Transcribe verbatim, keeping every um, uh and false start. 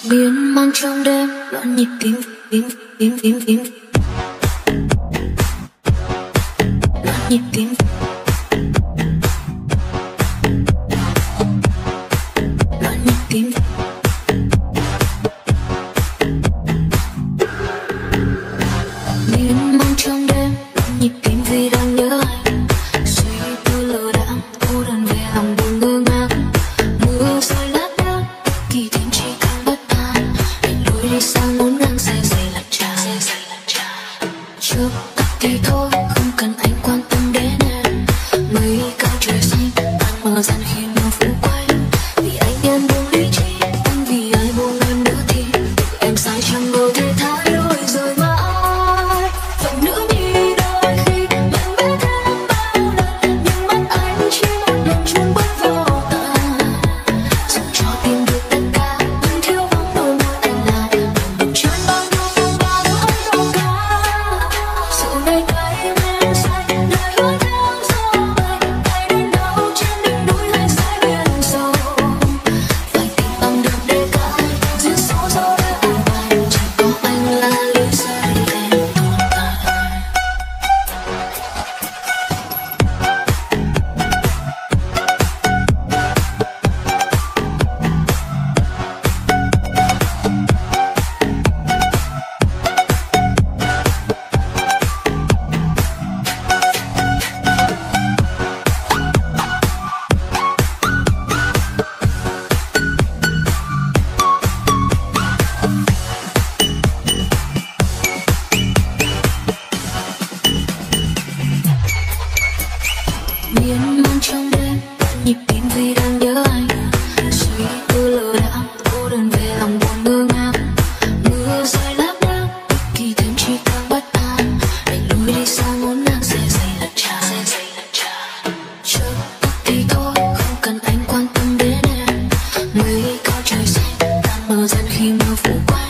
miên man trong đêm loạn nhịp tim tim tim tim tim loạn nhịp tim loạn nhịp tim miên man trong đêm loạn nhịp tim vì đang nhớ anh suy tư lờ đãng cô đơn về lòng buồn ngơ ngác mưa rơi lác đác kỳ thêm chỉ càng bất an anh lùi đi sang ngổn ngang xe dày lạch trà trước tắt thì thôi không cần anh quan tâm đến em mây cao trời xanh tan mờ dần khi mưa phủ quanh vì anh nhân buông lý trí anh vì ai buông em nữa thì em sai chẳng ngờ thế thái đổi rồi mãi phần nữa đi đôi khi nhận biết thêm bao lần nhưng mắt anh chỉ một lần chuông bước vô tàn dù cho tìm được tất cả vẫn thiếu vắng đôi môi anh lại đừng chân bao nhiêu phong ba nữa anh đâu cả dạo này tay em say nơi hứa theo gió bay bay đến đâu trên đỉnh núi hay sai biển sâu phải tìm bằng được để cả hai duyên số do đã an bài chỉ có anh là lý do để em tồn tại. Miên man trong đêm nhịp tim vì đang nhớ anh suy tư lờ đãng cô đơn về lòng buồn ngơ ngác mưa rơi lác đác kỳ thêm chỉ càng bất an anh lùi đi sang ngổn ngang xe dày lạch trà trước tắt thì thôi không cần anh quan tâm đến em mây cao trời xanh tan mờ dần khi mưa phủ quanh